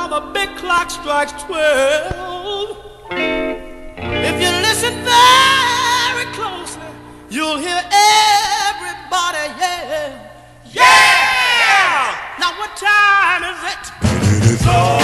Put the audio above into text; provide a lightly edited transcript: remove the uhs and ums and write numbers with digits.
the big clock strikes 12. If you listen very closely, you'll hear everybody yell, yeah! Now what time is it? It is all